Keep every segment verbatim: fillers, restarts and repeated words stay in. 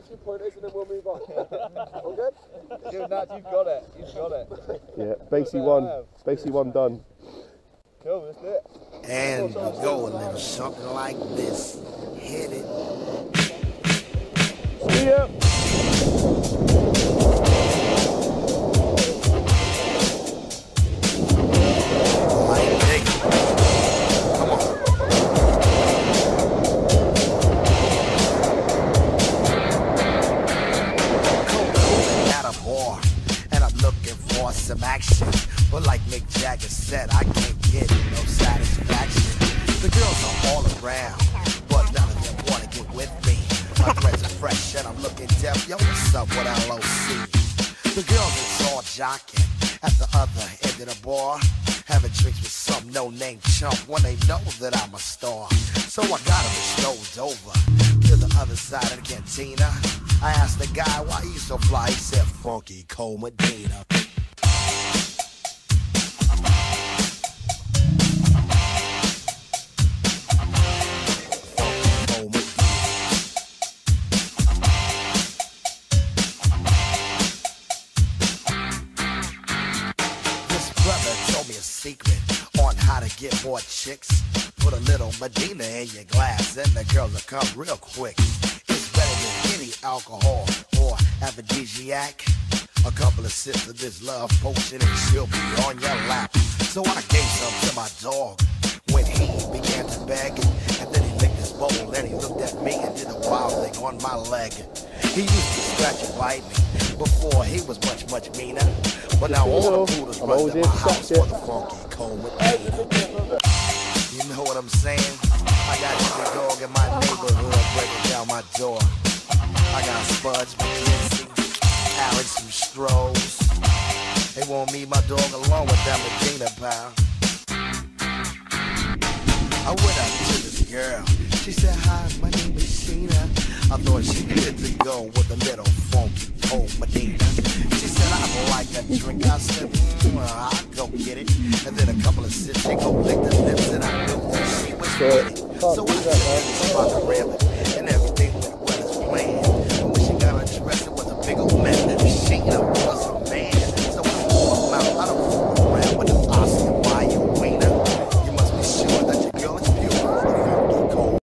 two pointers and then we'll move on. All good? You've got it. You've got it. Yeah, basically one. Basically one done. Cool, let's do it. And go a little something like this. Hit it. See ya. Some action, but like Mick Jagger said, I can't get no satisfaction. The girls are all around, but none of them wanna get with me. My dreads are fresh and I'm looking deaf. Yo, what's up with L O C? The girls is all jocking at the other end of the bar, having drinks with some no-name chump when they know that I'm a star. So I got them strolled over to the other side of the cantina. I asked the guy why he's so fly. He said, Funky Cole Medina. Secret on how to get more chicks. Put a little Medina in your glass and the girls will come real quick. It's better than any alcohol or aphrodisiac. A couple of sips of this love potion and she'll be on your lap. So I gave some to my dog when he began to beg. And then he licked his bowl and he looked at me and did a wild thing on my leg. He used to scratch and bite me before he was much, much meaner. But now all the poodles run to my house for the Funky Cole Medina. You know what I'm saying? I got every dog in my neighborhood breaking down my door. I got Spuds, McKenzie, Alex, and Strohs. They want me, my dog, along with that Medina pal. I went up to this girl. She said, hi, my name is Sheena. I thought she needed to go with a little Funky Cole Medina. She said, I would like a drink. I said, mm, well, I'll go get it. And then a couple of sips, she go lick the lips, and I knew that she was with it. So I took this spot to rail it, and everything went well as planned. And when she got her dress, it was a big old mess. Sheena was a man. So I pulled them out. I don't fool around with the Oscar by your wiener. You must be sure that your girl is beautiful. Funky Cole.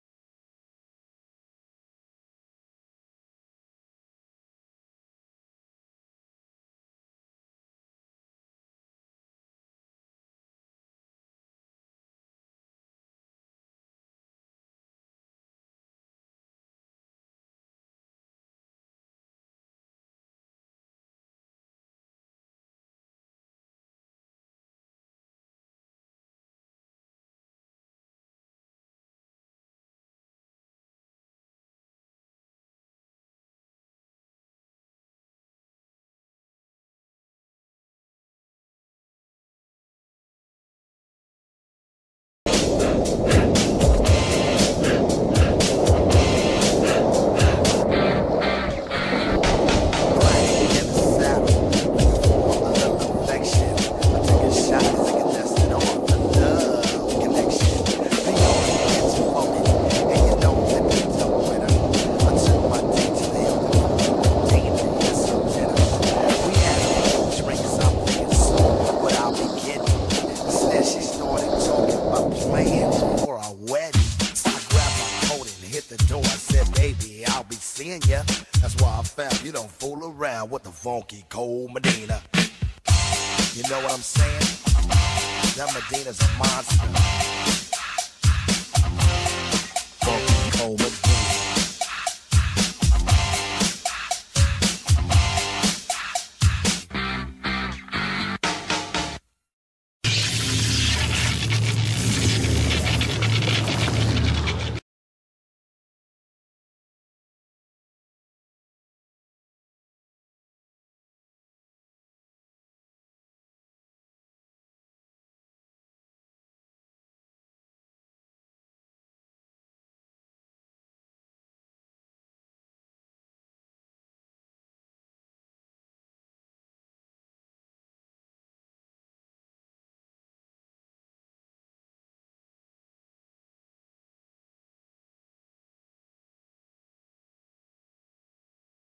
That's why I found you don't fool around with the Funky Cole Medina. You know what I'm saying? That Medina's a monster. Funky Cole Medina.